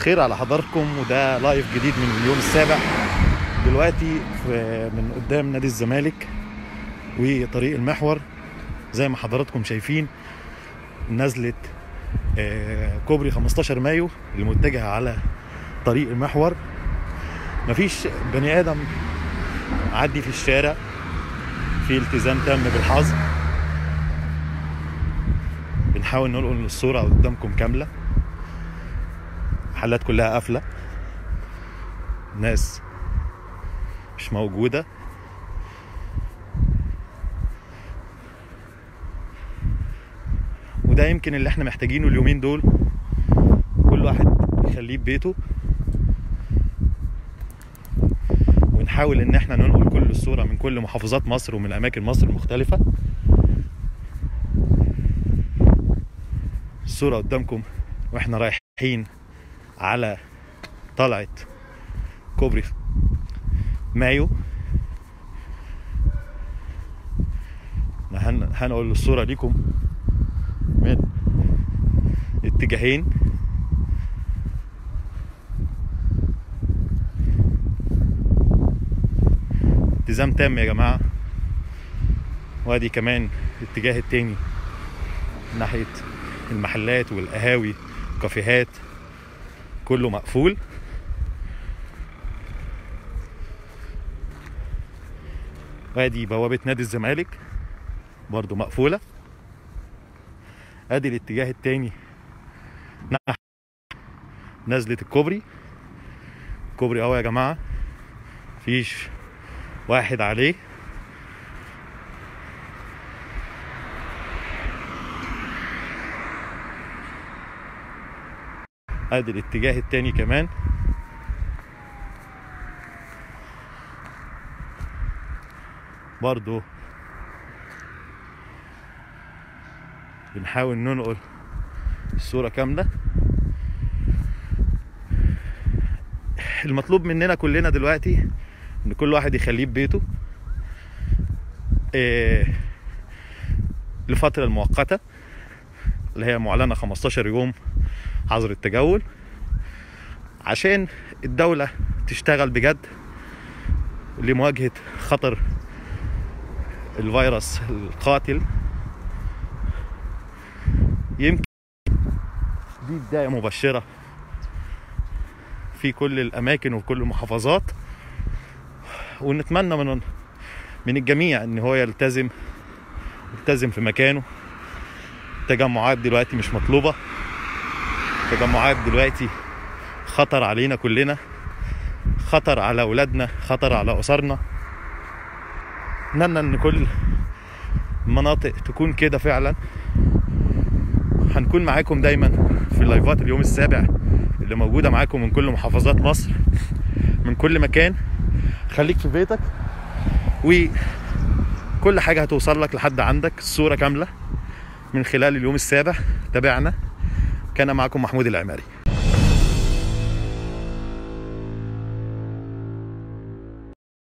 الخير على حضراتكم، وده لايف جديد من اليوم السابع. دلوقتي من قدام نادي الزمالك وطريق المحور زي ما حضراتكم شايفين، نزلة كوبري 15 مايو المتجهة على طريق المحور. مفيش بني آدم عدي في الشارع، في التزام تام بالحظر. بنحاول ننقل الصورة قدامكم كاملة، محلات كلها قافلة، ناس مش موجودة. وده يمكن اللي احنا محتاجينه اليومين دول، كل واحد يخليه ببيته، ونحاول ان احنا ننقل كل الصورة من كل محافظات مصر ومن اماكن مصر المختلفة. الصورة قدامكم واحنا رايحين على طلعة كوبري مايو. هنقول الصورة ليكم من اتجاهين. التزام تام يا جماعة. وادي كمان الاتجاه التاني ناحية المحلات والقهاوي والكافيهات، كله مقفول. وادي بوابة نادي الزمالك برضو مقفولة. ادي الاتجاه التاني ناحية نزلة الكوبري اهو يا جماعة، مفيش واحد عليه. ادي الاتجاه التاني كمان، برضو بنحاول ننقل الصورة كاملة. المطلوب مننا كلنا دلوقتي ان كل واحد يخليه ببيته لفترة المؤقتة اللي هي معلنة 15 يوم حظر التجول، عشان الدولة تشتغل بجد لمواجهة خطر الفيروس القاتل. يمكن دي بداية مبشرة في كل الأماكن وكل المحافظات، ونتمنى من الجميع ان هو يلتزم في مكانه. التجمعات دلوقتي مش مطلوبة، التجمعات دلوقتي خطر علينا كلنا، خطر على أولادنا، خطر على أسرنا. نتمنى ان كل المناطق تكون كده فعلا. هنكون معاكم دايما في اللايفات اليوم السابع اللي موجودة معاكم من كل محافظات مصر، من كل مكان. خليك في بيتك وكل حاجة هتوصل لك لحد عندك، الصورة كاملة من خلال اليوم السابع. تابعنا. كان معكم محمود العماري.